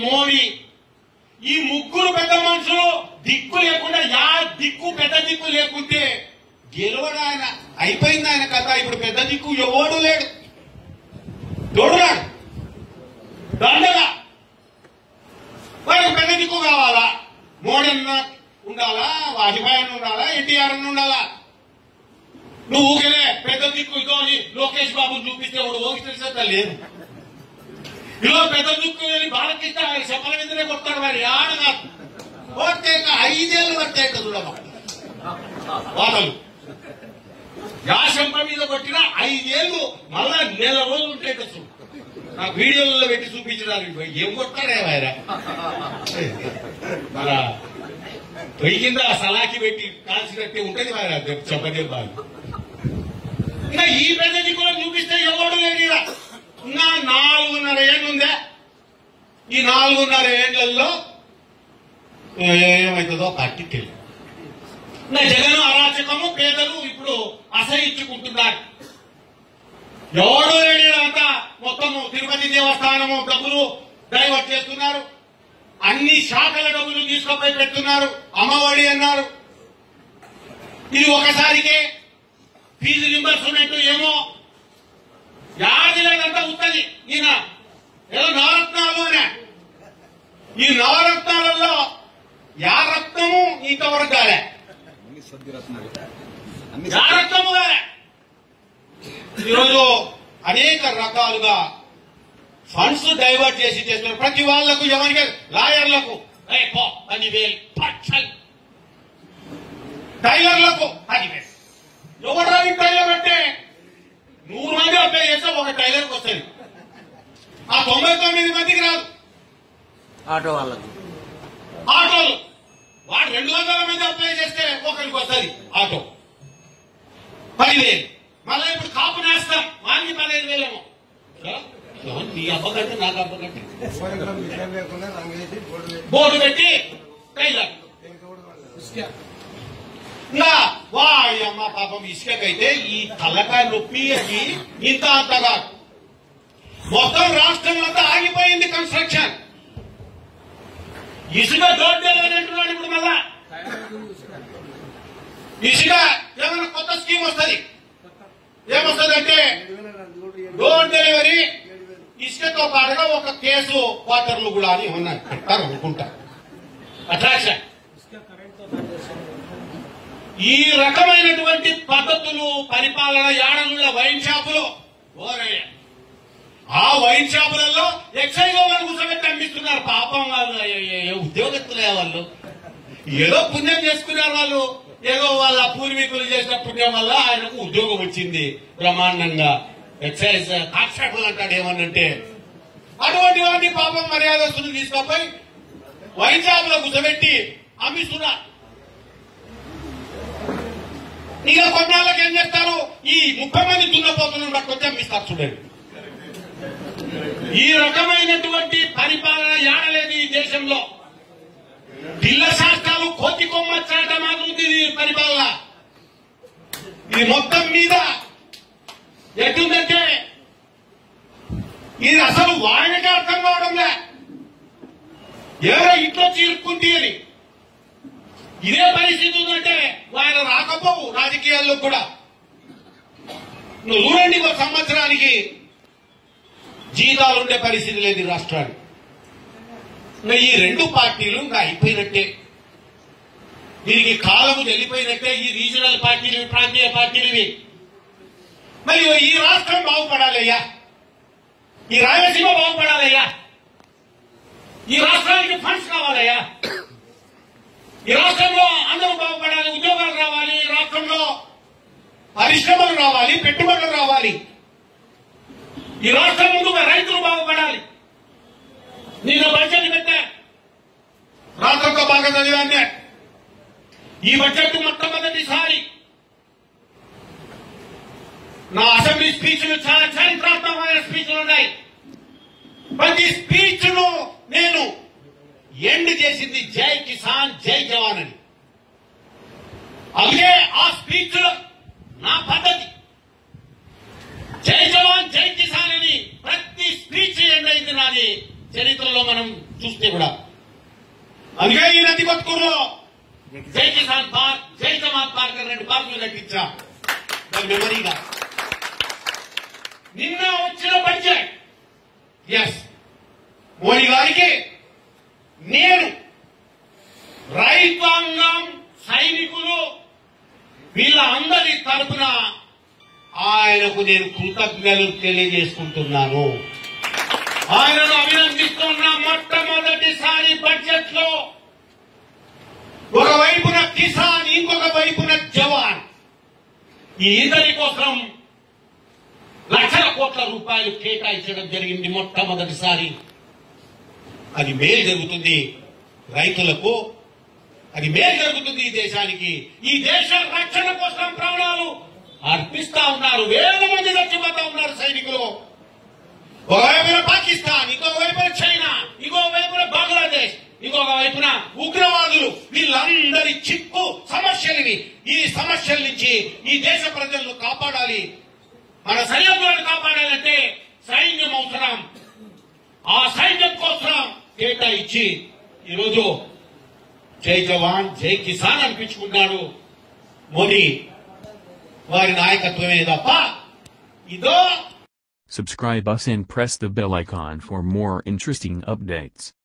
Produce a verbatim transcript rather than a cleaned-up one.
మోడీ ఈ ముగ్గురు పెద్ద మనుషులు దిక్కు లేకుండా యా దిక్కు పెద్ద దిక్కు లేకుంటే గెలవడు ఆయన. అయిపోయింది ఆయన కథ. ఇప్పుడు పెద్ద దిక్కు ఎవడు లేడు, తోడురాడు దండగా. వాడికి పెద్ద దిక్కు కావాలా? మోడీ అన్న ఉండాలా, వాజ్పేయి అన్న ఉండాలా, ఎన్టీఆర్ అన్న ఉండాలా? నువ్వు ఊగలే పెద్ద దిక్కు ఇదో అని లోకేష్ బాబు చూపిస్తే వాడు ఓకి తెలిసేదా లేదు. ఇలా పెద్ద దిక్కు భారతీయ చెప్పల మీదనే కొడతాడు. మరి ఆడగా కొట్టేక ఐదేళ్ళు పట్టేక చూడమా వాదలు యాశంప మీద కొట్టిన ఐదేళ్లు మళ్ళా నెల రోజులు ఉంటాయి కదా. నాకు వీడియోలలో పెట్టి చూపించడానికి ఏం కొట్టాడే ఆయన మన పొయ్యి కింద సలాకి పెట్టి కాల్చినట్టే ఉంటది ఆయన చెప్పదే బాగా. ఇంకా ఈ పెద్దది కూడా చూపిస్తే ఎవడు లేదు. ఇంకా నాలుగున్నర ఏళ్ళు ఉందే. ఈ నాలుగున్నర ఏళ్లలో ఏమవుతుందో పట్టి తెలియదు. ఇంకా జగన్ అరాచకము పేదలు ఇప్పుడు అసహించుకుంటున్నారు. ఎవడో రెడీ అంతా మొత్తము తిరుపతి దేవస్థానము డబ్బులు డైవర్ట్ చేస్తున్నారు. అన్ని శాఖల డబ్బులు తీసుకుపోయి పెడుతున్నారు. అమ్మఒడి అన్నారు. ఇది ఒకసారికే ఫీజు రింబర్స్మెంట్ ఏమో యాదిలేదంతా ఉంటుంది. ఈయన ఏదో నవరత్నాలు అనే ఈ నవరత్నాలలో యా రత్నము ఇంతవరకు కాలే. యా రత్నము కాలే. ఈరోజు అనేక రకాలుగా ఫండ్స్ డైవర్ట్ చేసి చేస్తున్నారు. ప్రతి వాళ్లకు ఎవరికి లాయర్లకు పదివేలు, టైలర్లకు పదివేలు. ఎవరు రాని టైలర్ అంటే నూరు మంది అప్లై చేస్తే ఒక టైలర్కి వస్తుంది. ఆ తొంభై తొమ్మిది మందికి రాదు. ఆటో వాళ్ళకు ఆటోలు వాడు రెండు వందల మంది అప్లై చేస్తే ఒకరికి వస్తుంది ఆటో పదివేలు. మళ్ళీ ఇప్పుడు కాపు నేస్తాం వానికి పదిహేను వేలేమో. నీ అబ్బకంటే నాకు అబ్బకంటే బోర్డు పెట్టి టైలర్ ఇంకా వాయమ్మ పాపం ఇసుకైతే ఈ తలకాయ నొప్పి అని ఇంత అంతగా మొత్తం రాష్ట్రంలో ఆగిపోయింది కన్స్ట్రక్షన్. ఇసుక దోడ్డేలని అంటున్నాడు. ఇప్పుడు మళ్ళా ఇసుక ఏమైనా కొత్త స్కీమ్ వస్తుంది. ఏమొస్తుందంటే డోర్ డెలివరీ ఇసుకతో పాటుగా ఒక కేసు క్వార్టర్లు కూడా అని ఉన్నాయి పెట్టారు అనుకుంటా. అట్రాక్షన్ ఈ రకమైనటువంటి పద్ధతులు పరిపాలన యాడనున్న వైన్ షాపులు ఓరయ్య. ఆ వైన్ షాపులలో ఎక్సైజ్ వాళ్ళని కూర్చోబెట్టి అమ్మిస్తున్నారు. పాపం వాళ్ళు ఉద్యోగస్తులే వాళ్ళు. ఏదో పుణ్యం చేసుకున్నారు వాళ్ళు. ఏదో వాళ్ళ పూర్వీకులు చేసిన పుణ్యం వల్ల ఆయనకు ఉద్యోగం వచ్చింది బ్రహ్మాండంగా. ఎక్సైజ్ కాక్షకులు అంటాడు ఏమన్నంటే అటువంటి వాడిని పాపం మర్యాదస్తులు తీసుకుపోయి వైన్ షాపులో కూర్చోబెట్టి అమ్మిస్తున్నారు. ఇక కొన్నాళ్ళకి ఏం చేస్తారు? ఈ ముప్పై మంది దున్నపోతులను పట్టుకొచ్చి అమ్మిస్తారు. చూడండి ఈ రకమైనటువంటి పరిపాలన యాడలేదు ఈ దేశంలో. పిల్ల శాస్త్రాలు కోతి కొమ్మచ్చాట మాత్రం పరిపాలన. ఇది మొత్తం మీద ఎటుందంటే ఇది అసలు వాడికే అర్థం కావడంలే. ఎవరో ఇంట్లో చీరుకుంటే అని ఇదే పరిస్థితి ఉందంటే ఆయన రాకపోవు రాజకీయాల్లో కూడా. నువ్వు చూడండి ఒక సంవత్సరానికి జీతాలుండే పరిస్థితి లేదు ఈ రాష్ట్రానికి. ఇంకా ఈ రెండు పార్టీలు ఇంకా అయిపోయినట్టే. దీనికి కాలము వెళ్ళిపోయినట్టే. ఈ రీజనల్ పార్టీలు, ప్రాంతీయ పార్టీలు. మరి ఈ రాష్ట్రం బాగుపడాలయ్యా, ఈ రాయలసీమ బాగుపడాలయ్యా, ఈ రాష్ట్రానికి ఫండ్స్ కావాలయ్యా, ఈ రాష్ట్రంలో అందరూ బాగుపడాలి, ఉద్యోగాలు రావాలి, ఈ రాష్ట్రంలో పరిశ్రమలు రావాలి, పెట్టుబడులు రావాలి, ఈ రాష్ట్రం ముందుగా రైతులు బాగుపడాలి. నేను బడ్జెట్ పెట్టా, రాష్ట్రంతో బాగా చదివాన్ని. ఈ బడ్జెట్ మొట్టమొదటిసారి నా అసెంబ్లీ స్పీచ్లు చాలా చారిత్రాత్మకమైన స్పీచ్లు ఉన్నాయి. ప్రతి స్పీచ్ ను నేను ఎండ్ చేసింది జై కిసాన్ జై జవాన్ అని. అలాగే ఆ స్పీచ్ లో నా పద్ధతి జై జవాన్ జై కిసాన్ అని ప్రతి స్పీచ్ ఎండ్ అయింది నాది జై చరిత్రలో మనం చూస్తే కూడా. అందుకే ఈ నంది కొత్తూరులో జై కిసాన్ పార్క్, జై జవాన్ పార్క్ అని రెండు పార్కులు కట్టించాం దాని మెమరీగా. నిన్న వచ్చిన బడ్జెట్ ఎస్ మోడీ గారికి నేను రైతాంగం, సైనికులు వీళ్ళ అందరి తరపున ఆయనకు నేను కృతజ్ఞతలు తెలియజేసుకుంటున్నాను. ఆయనను అభినందిస్తున్న మొట్టమొదటిసారి బడ్జెట్ లో ఒకవైపున కిసాన్, ఇంకొక వైపున జవాన్, ఈ ఇద్దరి కోసం లక్షల కోట్ల రూపాయలు కేటాయించడం జరిగింది మొట్టమొదటిసారి. అది మేలు జరుగుతుంది రైతులకు, అది మేలు జరుగుతుంది ఈ దేశానికి. ఈ దేశ రక్షణ కోసం ప్రాణాలు అర్పిస్తా ఉన్నారు, వేల మంది చచ్చిపోతా ఉన్నారు సైనికులు. ఒకవైపున పాకిస్తాన్, ఇంకొక వైపున చైనా, ఇంకొక వైపున బంగ్లాదేశ్, ఇంకొక వైపున ఉగ్రవాదులు, వీళ్ళందరి చిక్కు సమస్యలని, ఈ సమస్యల నుంచి ఈ దేశ ప్రజలను కాపాడాలి, మన సరిహద్దులను కాపాడాలంటే సైన్యం అవసరం. ఆ సైన్యం కోసం కేటాయించి ఈరోజు జై జవాన్ జై కిసాన్ అనిపించుకున్నాడు మోడీ. వారి నాయకత్వమే తప్ప ఇదో. Subscribe us and press the bell icon for more interesting updates.